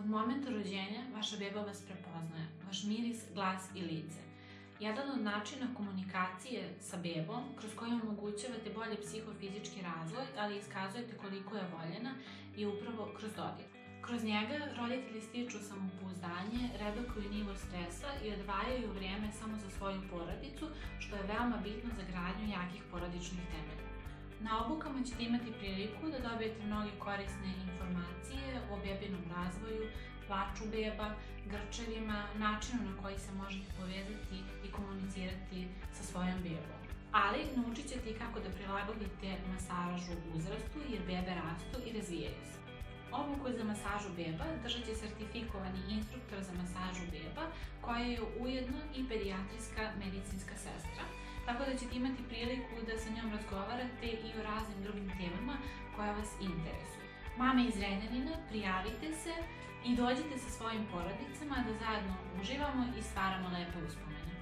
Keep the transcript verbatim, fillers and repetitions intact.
Od momenta rođenja vaša beba vas prepoznaje, vaš miris, glas i lice. Jedan od načina komunikacije sa bebom, kroz koju omogućavate bolji psihofizički razvoj, ali iskazujete koliko je voljena, je upravo kroz dodir. Kroz njega roditelji stiču samopouzdanje, redukuju nivo stresa i odvajaju vrijeme samo za svoju porodicu, što je veoma bitno za gradnju jakih porodičnih temelja. Na obukama ćete imati priliku da dobijete mnoge korisne informacije o bebinom razvoju, plaču beba, grčevima, načinu na koji se možete povezati i komunicirati sa svojom bebom. Ali naučit ćete i kako da prilagodite masažu uzrastu jer bebe rastu i razvijaju se. Obuku za masažu beba držat će sertifikovani instruktor za masažu beba koja je ujedno i pedijatrijska medicinska sestra, tako da ćete imati priliku da sa njom razgovarate i o raznim drugim temama koja vas interesuju. Mame iz Renjanina, prijavite se i dođite sa svojim porodicama da zajedno uživamo i stvaramo lepe uspomene.